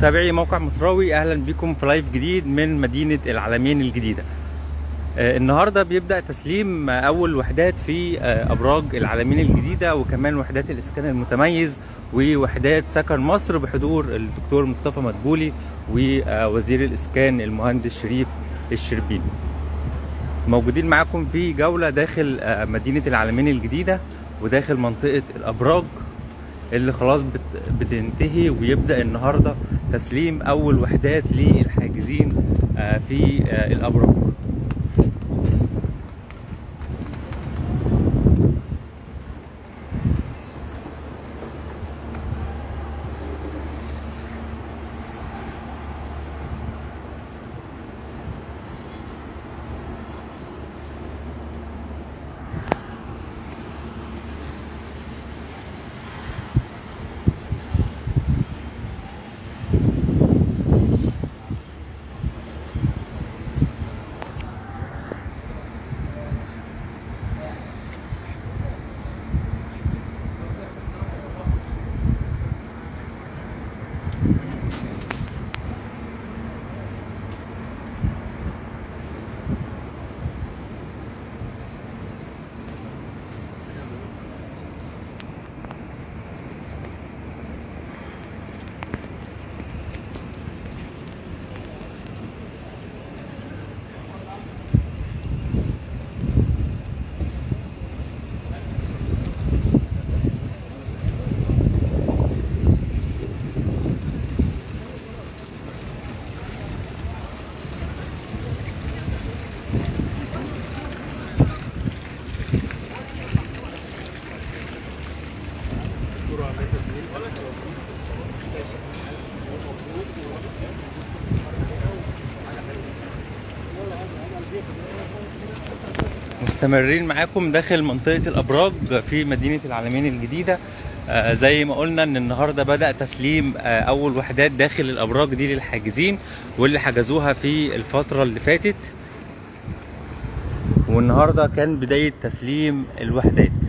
متابعي موقع مصراوي، اهلا بكم في لايف جديد من مدينة العلمين الجديدة. النهاردة بيبدأ تسليم اول وحدات في ابراج العلمين الجديدة، وكمان وحدات الاسكان المتميز ووحدات سكن مصر بحضور الدكتور مصطفى مدبولي ووزير الاسكان المهندس شريف الشربيني. موجودين معاكم في جولة داخل مدينة العلمين الجديدة وداخل منطقة الابراج اللي خلاص بتنتهي، ويبدأ النهاردة تسليم أول وحدات للحاجزين في الأبراج. مستمرين معاكم داخل منطقة الأبراج في مدينة العلمين الجديدة. زي ما قلنا ان النهاردة بدأ تسليم أول وحدات داخل الأبراج دي للحاجزين واللي حجزوها في الفترة اللي فاتت، والنهاردة كان بداية تسليم الوحدات.